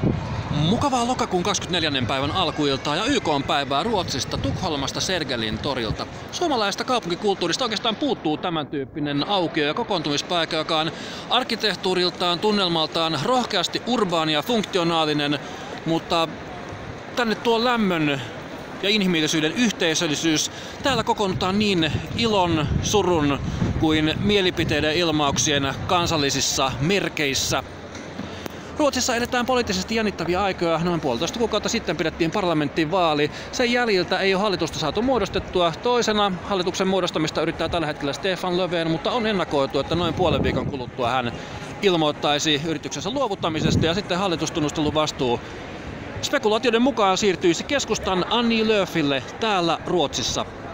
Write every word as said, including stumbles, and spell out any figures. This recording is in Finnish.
Mukavaa lokakuun kahdeskymmenesneljäs päivän alkuiltaa ja Y K-päivää Ruotsista Tukholmasta Sergelin torilta. Suomalaisesta kaupunkikulttuurista oikeastaan puuttuu tämän tyyppinen aukio- ja kokoontumispaikka, joka on arkkitehtuuriltaan, tunnelmaltaan rohkeasti urbaani ja funktionaalinen, mutta tänne tuo lämmön ja inhimillisyyden yhteisöllisyys. Täällä kokoonnutaan niin ilon, surun kuin mielipiteiden ilmauksien kansallisissa merkeissä. Ruotsissa edetään poliittisesti jännittäviä aikoja. Noin puolitoista kuukautta sitten pidettiin parlamenttivaali. Sen jäljiltä ei ole hallitusta saatu muodostettua. Toisena hallituksen muodostamista yrittää tällä hetkellä Stefan Löfven, mutta on ennakoitu, että noin puolen viikon kuluttua hän ilmoittaisi yrityksensä luovuttamisesta ja sitten hallitustunnustelun vastuu spekulaatioiden mukaan siirtyisi keskustan Annie Lööfille täällä Ruotsissa.